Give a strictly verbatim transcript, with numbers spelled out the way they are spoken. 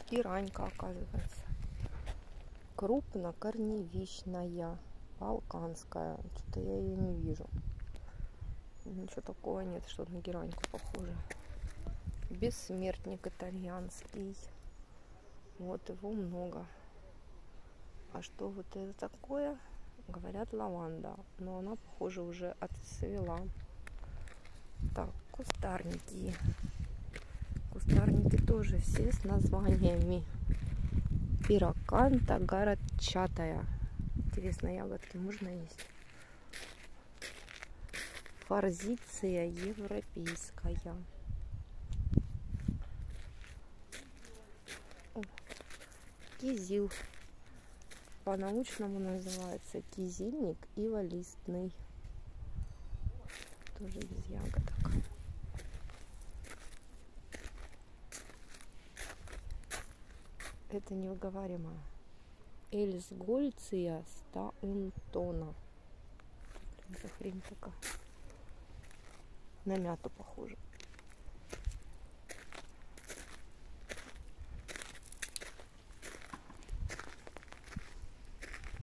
Геранька, оказывается. Крупнокорневищная, балканская. Что-то я ее не вижу. Ничего такого нет, что на гераньку похоже. Бессмертник итальянский. Вот его много. А что вот это такое? Говорят, лаванда. Но она, похоже, уже отцвела. Так, кустарники. Кустарники тоже все с названиями. Пироканта городчатая. Интересно, ягодки можно есть? Форзиция европейская. О, кизил. По-научному называется кизильник иволистный. Тоже без ягодок. Это невыговариваемо. Эльсгольция стаунтона. За хрень такая. На мяту похоже.